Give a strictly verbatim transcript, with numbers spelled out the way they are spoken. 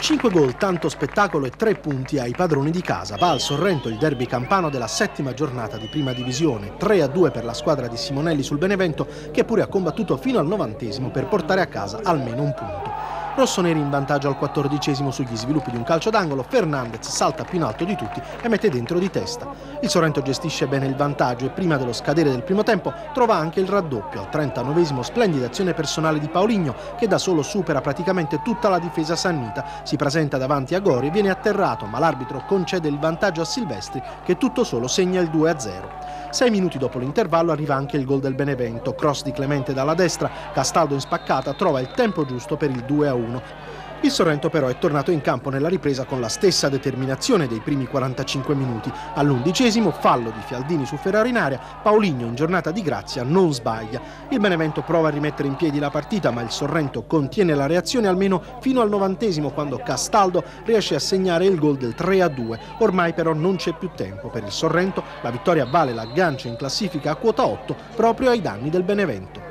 cinque gol, tanto spettacolo e tre punti ai padroni di casa. Va al Sorrento il derby campano della settima giornata di prima divisione. tre a due per la squadra di Simonelli sul Benevento, che pure ha combattuto fino al novantesimo per portare a casa almeno un punto. Rossoneri in vantaggio al quattordicesimo sugli sviluppi di un calcio d'angolo. Fernandez salta più in alto di tutti e mette dentro di testa. Il Sorrento gestisce bene il vantaggio e prima dello scadere del primo tempo trova anche il raddoppio. Al trentanovesimo splendida azione personale di Paulinho, che da solo supera praticamente tutta la difesa sannita. Si presenta davanti a Gori e viene atterrato, ma l'arbitro concede il vantaggio a Silvestri, che tutto solo segna il due a zero. Sei minuti dopo l'intervallo arriva anche il gol del Benevento. Cross di Clemente dalla destra, Castaldo in spaccata trova il tempo giusto per il due a uno. Il Sorrento però è tornato in campo nella ripresa con la stessa determinazione dei primi quarantacinque minuti. All'undicesimo fallo di Fialdini su Ferrarinaria, Paulinho in giornata di grazia non sbaglia. Il Benevento prova a rimettere in piedi la partita, ma il Sorrento contiene la reazione almeno fino al novantesimo, quando Castaldo riesce a segnare il gol del tre a due. Ormai però non c'è più tempo per il Sorrento, la vittoria vale l'aggancio in classifica a quota otto proprio ai danni del Benevento.